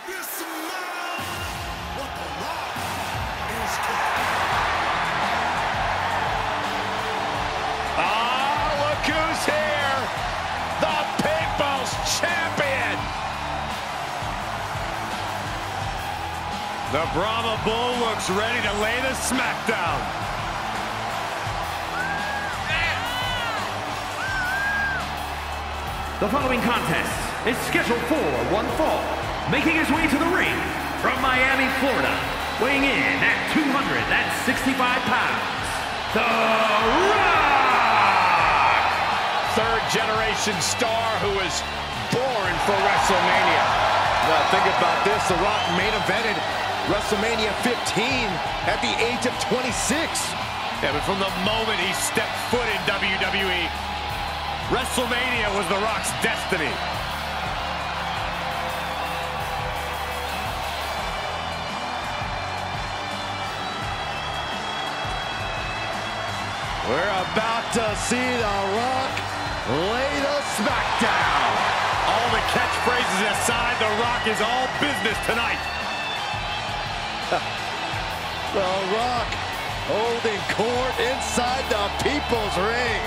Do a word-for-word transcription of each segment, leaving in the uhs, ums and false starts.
This man, what the Rock is cooking. Ah, look who's here! The People's Champion! The Brahma Bull looks ready to lay the smackdown. The following contest is scheduled for one fall. Making his way to the ring from Miami, Florida, weighing in at two hundred sixty-five pounds, The Rock! Third generation star who was born for WrestleMania. Now think about this, The Rock main evented WrestleMania fifteen at the age of twenty-six. Yeah, but from the moment he stepped foot in W W E, WrestleMania was The Rock's destiny. We're about to see The Rock lay the smackdown. All the catchphrases aside, The Rock is all business tonight. The Rock holding court inside the People's Ring.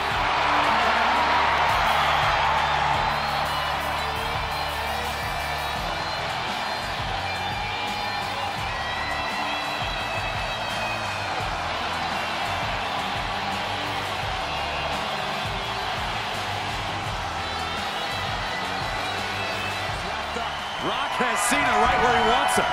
Rock has seen it right where he wants it.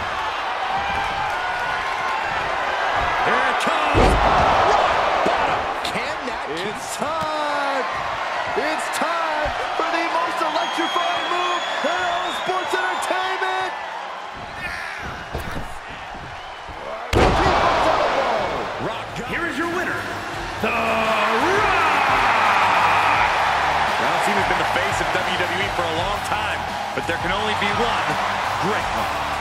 Here it comes. Rock bottom. Can that It's time. It's time for the most electrifying move in all of sports entertainment. Rock. Here is your winner, The Rock! Now, Cena's been the face of W W E for a long time, but there can only be one great one.